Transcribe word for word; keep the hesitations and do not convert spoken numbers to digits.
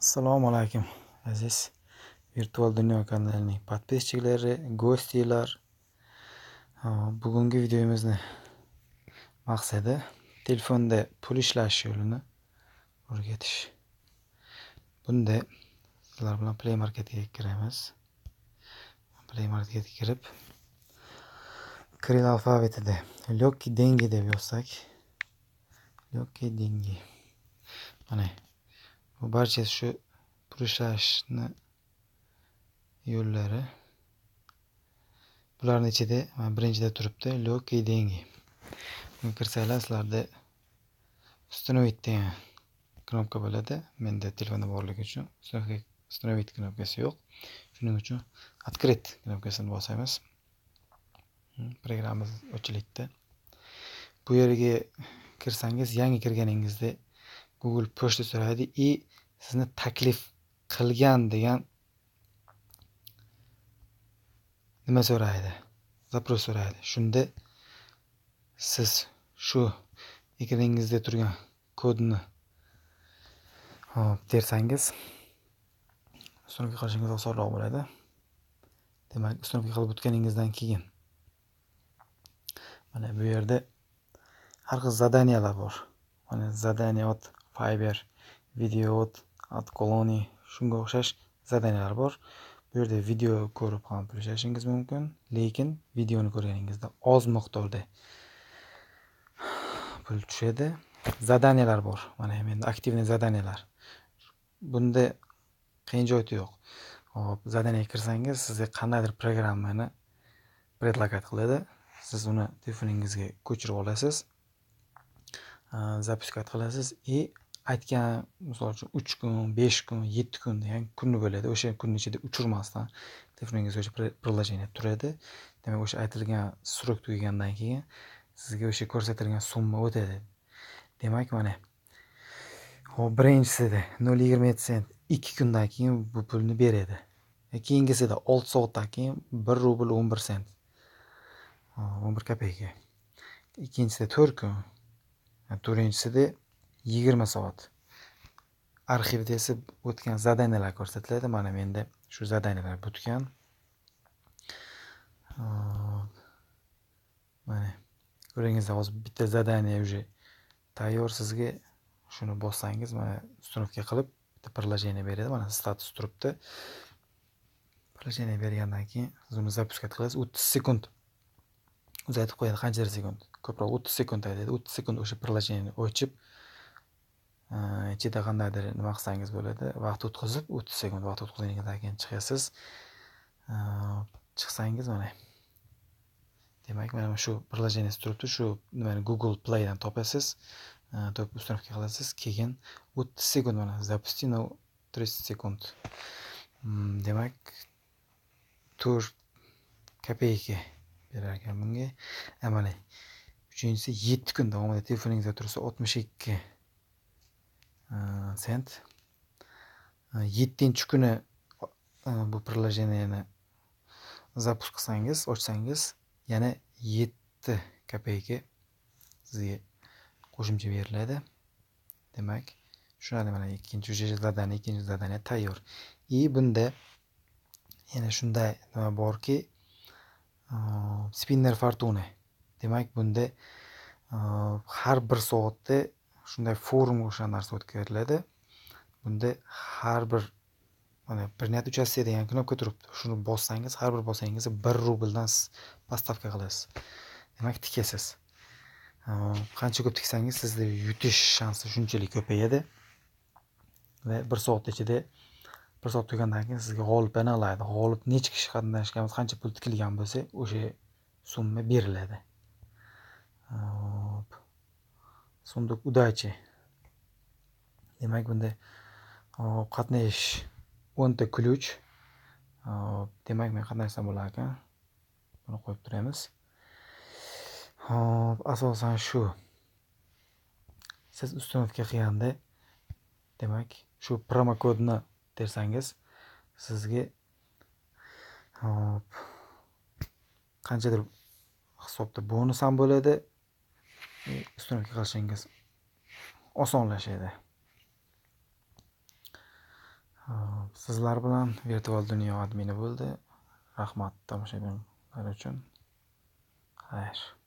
Assalomu alaykum aziz Virtual Dunyo kanalining podpischiklari, go'stlar. Bugungi videomizni maqsadi telefonda pul ishlash yo'lini o'rgatish. Bunda sizlar bilan Play Marketga kiramiz. Play Marketga kirib, Kiril alfavitida Lyoki dengi deb yozsak, Lyoki dengi. Mana bu barchasi shu pul ishlashni yo'llari. Bularning ichida birinchida turibdi Lyoki dengi. Bunga kirsanglar sizlarda Uстановить degan knopka bo'ladi. Menda telefonda borligi uchun Uстановить knopkasi yo'q. Shuning uchun Открыть knopkasini bosamiz. Programmamiz ochiladi. Bu yerga kirsangiz, yangi kirganingizda Google pochta so'raydi и sizni taklif qilgan degan nima so'raydi? Zaпрос so'raydi. Shunda siz shu ekraningizda turgan kodni hop tersangiz, ustunovka qilishingiz osonroq bo'ladi. Demak, ustunovka qilib o'tganingizdan keyin mana bu yerda har xil zadaniyalar bor. Mana zadaniya от Fiverr, video от от Koloni, shunga o'xshash zadaniyalar bor. Bu yerda video ko'rib ham pul ishlashingiz mumkin, lekin videoni ko'rganingizda oz miqdorda pul tushadi. Zadaniyalar bor. Mana menda aktivniy zadaniyalar. Bunda qiyin joyi yo'q. Hop, zadaniyaga kirsangiz, sizga qandaydir programmani предлагать qiladi. Siz uni telefoningizga ko'chirib olasiz. Запускать qilasiz и aytgan, misol uchun uch kun, besh kun, yetti kun degan kunni bo'ladi. O'sha kunning ichida uchirmasdan telefoningizga o'sha приложение turadi. Demak, o'sha aytilgan srok tugagandan keyin sizga o'sha ko'rsatilgan summa o'tadi. Demak, mana hop birinchisida nol yigirma yetti sent ikki kundan keyin bu pulni beradi. Keyingisida olti soatdan keyin bir rubl o'n bir sent. o'n bir kopeyka. Ikkinchisida to'rt kun. To'rtinchisida yigirma soat. Arxivda esa o'tgan zadaniyalar ko'rsatiladi. Mana menda shu zadaniyalar bitgan. Mana ko'ringizlar, hozir bitta zadaniya уже tayyor. Sizga shuni bossangiz, mana ustunovka qilib bitta приложение beradi. Mana status turibdi. Приложение bergandan keyin siz uni запускать qilasiz. o'ttiz sekund uzatib qo'yadi. Qanchadir sekund? Ko'proq o'ttiz sekund aytadi. o'ttiz sekund o'sha приложение ochib, ichida qandaydir nima qilsangiz bo'ladi. Vaqt o'tkazib, o'ttiz sekund vaqt o'tkazgandan keyin chiqasiz. Chiqsangiz mana. Demak, mana shu приложение turibdi. Shu nimani Google Play dan topasiz. Topib ustunovka qilasiz. Keyin o'ttiz sekund mana запусти на тридцать sekund. Demak, to'rt kopeyka berar ekan bunga. Mana uchinchisi yetti kun davomida telefoningizda tursa oltmish ikki sent. yettinchi kuni bu приложениeni запуск qilsangiz, ochsangiz, yana yetti kopeyka sizga qo'shimcha beriladi. Demak, shunday mana ikkinchi zadaniya, ikkinchi zadaniya tayyor. И bunda yana shunday nima borki, spinner fortuna. Demak, bunda har bir soatda shunday forum o'sha narsa o'tkaziladi. Bunda har bir mana принять участие degan knopka turibdi. Shuni bossangiz, har bir bossangiz bir rubldan postavka qilasiz. Demak, tikasiz. Qancha ko'p tiksangiz, sizda yutish shansi shunchalik ko'payadi. Va bir soat ichida bir soat tugagandan keyin sizga g'olib aniqlaydi. G'olib necha kishi qatnashgan, qancha pul tikilgan bo'lsa, o'sha summa beriladi. Hop. Sunduq удачи. Demak, bunda qatnashish o'nta ключ. Demak, men qatnashsam bo'lar ekan. Buni qo'yib turamiz. Hop, asosan shu. Siz ustunovka qilganda, demak, shu promo kodni tersangiz, sizga hop qanchadir hisobda bonus ham bo'ladi. Ustunovka qilishingiz osonlashadi. Sizlar bilan Virtual dunyo admini bo'ldi. Rahmat tomoshabinlar uchun. Xayr.